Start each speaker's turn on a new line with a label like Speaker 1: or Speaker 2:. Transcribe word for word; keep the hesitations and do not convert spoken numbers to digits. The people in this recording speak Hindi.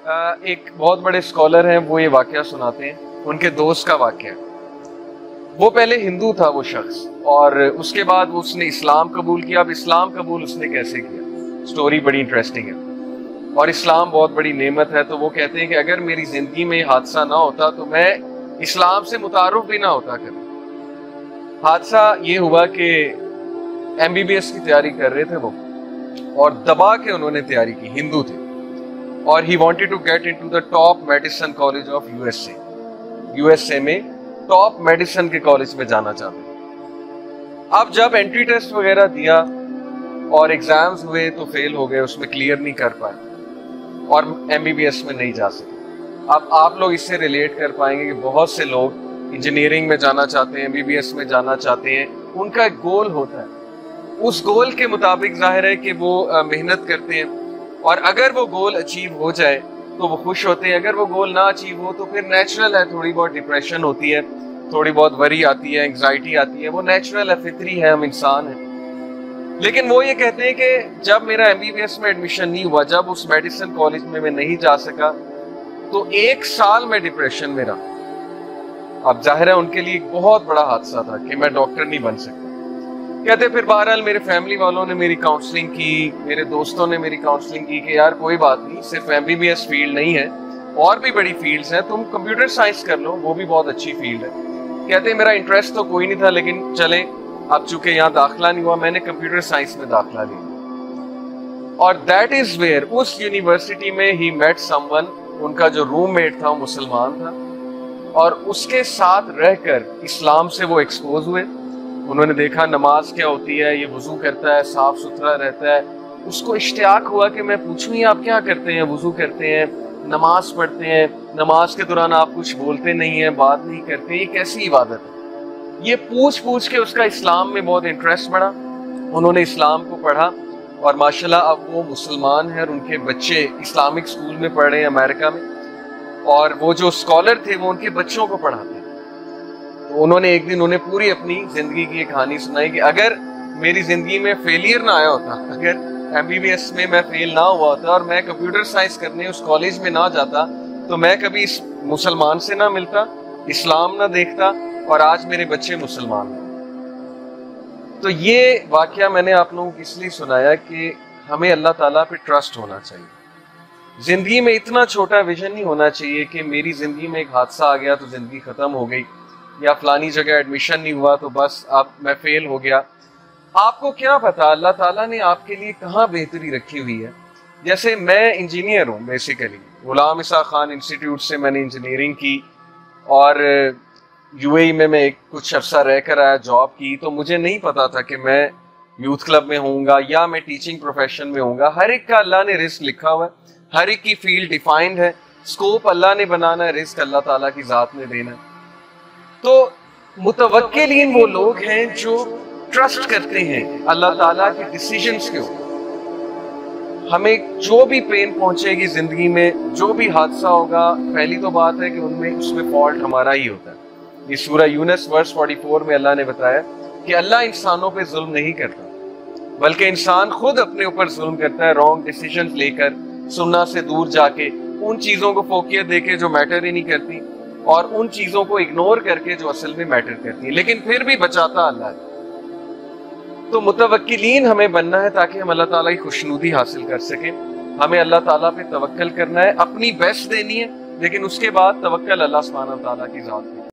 Speaker 1: एक बहुत बड़े स्कॉलर हैं, वो ये वाकया सुनाते हैं, उनके दोस्त का वाकया। वो पहले हिंदू था वो शख्स, और उसके बाद वो उसने इस्लाम कबूल किया। अब इस्लाम कबूल उसने कैसे किया, स्टोरी बड़ी इंटरेस्टिंग है। और इस्लाम बहुत बड़ी नेमत है। तो वो कहते हैं कि अगर मेरी जिंदगी में हादसा ना होता तो मैं इस्लाम से मुतारुफ भी ना होता कभी। हादसा ये हुआ कि एमबीबीएस की तैयारी कर रहे थे वो, और दबा के उन्होंने तैयारी की, हिंदू थे, और he wanted to get into the top medicine college of USA. USA में टॉप मेडिसिन के कॉलेज में जाना चाहते हैं। अब जब एंट्री टेस्ट वगैरह दिया और एग्जाम्स हुए तो फेल हो गए, उसमें क्लियर नहीं कर पाए और एमबीबीएस में नहीं जा सके। अब आप लोग इससे रिलेट कर पाएंगे कि बहुत से लोग इंजीनियरिंग में जाना चाहते हैं, एमबीबीएस में जाना चाहते हैं, उनका एक गोल होता है, उस गोल के मुताबिक जाहिर है कि वो मेहनत करते हैं, और अगर वो गोल अचीव हो जाए तो वो खुश होते हैं। अगर वो गोल ना अचीव हो तो फिर नेचुरल है, थोड़ी बहुत डिप्रेशन होती है, थोड़ी बहुत वरी आती है, एंग्जाइटी आती है, वो नेचुरल है, फितरी है, हम इंसान हैं। लेकिन वो ये कहते हैं कि जब मेरा एमबीबीएस में एडमिशन नहीं हुआ, जब उस मेडिसिन कॉलेज में मैं नहीं जा सका, तो एक साल में डिप्रेशन में रहा। अब जाहिर है उनके लिए एक बहुत बड़ा हादसा था कि मैं डॉक्टर नहीं बन सकता। कहते फिर बहरहाल मेरे फैमिली वालों ने मेरी काउंसलिंग की, मेरे दोस्तों ने मेरी काउंसलिंग की कि यार कोई बात नहीं, सिर्फ एमबीबीएस फील्ड नहीं है, और भी बड़ी फील्ड्स हैं, तुम कंप्यूटर साइंस कर लो, वो भी बहुत अच्छी फील्ड है। कहते मेरा इंटरेस्ट तो कोई नहीं था, लेकिन चले अब चूंकि यहाँ दाखिला नहीं हुआ, मैंने कंप्यूटर साइंस में दाखिला लिया। और दैट इज वेयर, उस यूनिवर्सिटी में ही मेट समवन, उनका जो रूममेट था वो मुसलमान था, और उसके साथ रहकर इस्लाम से वो एक्सपोज हुए। उन्होंने देखा नमाज क्या होती है, ये वुजू करता है, साफ सुथरा रहता है। उसको इश्तियाक हुआ कि मैं पूछूं ये आप क्या करते हैं, वुजू करते हैं, नमाज पढ़ते हैं, नमाज के दौरान आप कुछ बोलते नहीं हैं, बात नहीं करते, ये कैसी इबादत है। ये पूछ पूछ के उसका इस्लाम में बहुत इंटरेस्ट बढ़ा। उन्होंने इस्लाम को पढ़ा, और माशाल्लाह अब वो मुसलमान हैं, और उनके बच्चे इस्लामिक स्कूल में पढ़ रहे हैं अमेरिका में, और वो जो स्कॉलर थे वो उनके बच्चों को पढ़ाते हैं। तो उन्होंने एक दिन उन्हें पूरी अपनी जिंदगी की एक कहानी सुनाई कि अगर मेरी जिंदगी में फेलियर ना आया होता, अगर एमबीबीएस में मैं फेल ना हुआ होता और मैं कंप्यूटर साइंस करने उस कॉलेज में ना जाता, तो मैं कभी इस मुसलमान से ना मिलता, इस्लाम ना देखता, और आज मेरे बच्चे मुसलमान हैं। तो ये वाकया मैंने आप लोगों को इसलिए सुनाया कि हमें अल्लाह ताला पे ट्रस्ट होना चाहिए। जिंदगी में इतना छोटा विजन नहीं होना चाहिए कि मेरी जिंदगी में एक हादसा आ गया तो जिंदगी खत्म हो गई, या फलानी जगह एडमिशन नहीं हुआ तो बस अब मैं फेल हो गया। आपको क्या पता अल्लाह ताला ने आपके लिए कहाँ बेहतरी रखी हुई है। जैसे मैं इंजीनियर हूँ, बेसिकली गुलाम इसा खान इंस्टीट्यूट से मैंने इंजीनियरिंग की, और यूएई में मैं एक कुछ अरसा रह कर आया, जॉब की। तो मुझे नहीं पता था कि मैं यूथ क्लब में होऊंगा या मैं टीचिंग प्रोफेशन में होऊंगा। हर एक का अल्लाह ने रिस्क लिखा हुआ है, हर एक की फील्ड डिफाइंड है, स्कोप अल्लाह ने बनाना है, रिस्क अल्लाह ताला की जात ने देना है। तो मुतवक्किलीन वो लोग हैं जो ट्रस्ट करते हैं अल्लाह ताला के डिसीजंस के ऊपर। हमें जो भी पेन पहुंचेगी जिंदगी में, जो भी हादसा होगा, पहली तो बात है कि उनमें उसमें फॉल्ट हमारा ही होता है। ये सूरह यूनस वर्स चौवालीस में अल्लाह ने बताया कि अल्लाह इंसानों पे जुल्म नहीं करता, बल्कि इंसान खुद अपने ऊपर जुल्म करता है, रॉन्ग डिसीजन लेकर, सुन्ना से दूर जाके, उन चीजों को फोकियत देके जो मैटर ही नहीं करती, और उन चीजों को इग्नोर करके जो असल में मैटर करती है, लेकिन फिर भी बचाता अल्लाह है। तो मुतवक्किलीन हमें बनना है ताकि हम अल्लाह ताला की खुशनुदी हासिल कर सकें। हमें अल्लाह ताला पे तवक्कल करना है, अपनी बेस्ट देनी है, लेकिन उसके बाद तवक्कल अल्लाह सुब्हानहू व तआला की जात पे।